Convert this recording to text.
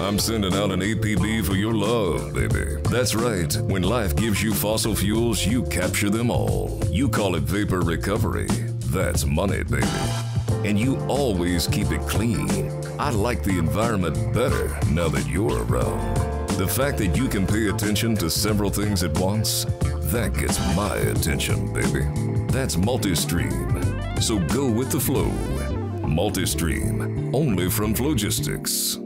I'm sending out an APB for your love, baby. That's right. When life gives you fossil fuels, you capture them all. You call it vapor recovery. That's money, baby. And you always keep it clean. I like the environment better now that you're around. The fact that you can pay attention to several things at once, that gets my attention, baby. That's multi-stream. So go with the flow. Multi-stream, only from Flogistix.